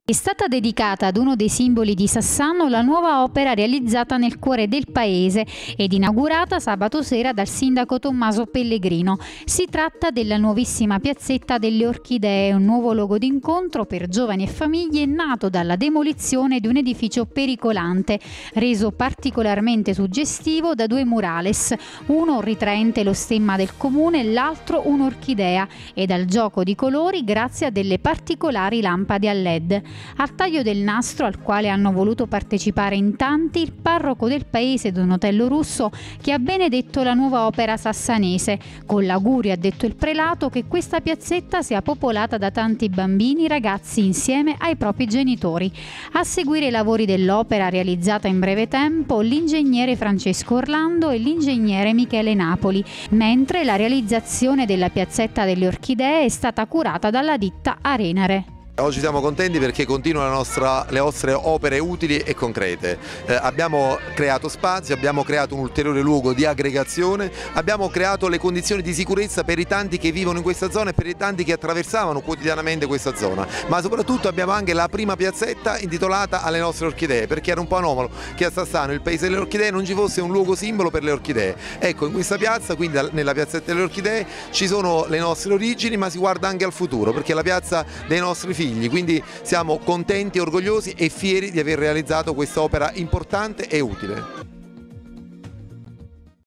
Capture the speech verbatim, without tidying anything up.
È stata dedicata ad uno dei simboli di Sassano la nuova opera realizzata nel cuore del paese ed inaugurata sabato sera dal sindaco Tommaso Pellegrino. Si tratta della nuovissima piazzetta delle Orchidee, un nuovo luogo d'incontro per giovani e famiglie nato dalla demolizione di un edificio pericolante, reso particolarmente suggestivo da due murales, uno ritraente lo stemma del comune e l'altro un'orchidea, e dal gioco di colori grazie a delle particolari lampade a led. Al taglio del nastro, al quale hanno voluto partecipare in tanti, il parroco del paese Donatello Russo, che ha benedetto la nuova opera sassanese, con l'augurio, ha detto il prelato, che questa piazzetta sia popolata da tanti bambini, ragazzi insieme ai propri genitori. A seguire i lavori dell'opera, realizzata in breve tempo, l'ingegnere Francesco Orlando e l'ingegnere Michele Napoli, mentre la realizzazione della piazzetta delle Orchidee è stata curata dalla ditta Arenare. Oggi siamo contenti perché continuano la nostra, le nostre opere utili e concrete. Eh, abbiamo creato spazio, abbiamo creato un ulteriore luogo di aggregazione, abbiamo creato le condizioni di sicurezza per i tanti che vivono in questa zona e per i tanti che attraversavano quotidianamente questa zona, ma soprattutto abbiamo anche la prima piazzetta intitolata alle nostre orchidee, perché era un po' anomalo che a Sassano, il paese delle orchidee, non ci fosse un luogo simbolo per le orchidee. Ecco, in questa piazza, quindi nella piazzetta delle orchidee, ci sono le nostre origini, ma si guarda anche al futuro, perché è la piazza dei nostri figli. Quindi siamo contenti, orgogliosi e fieri di aver realizzato questa opera importante e utile.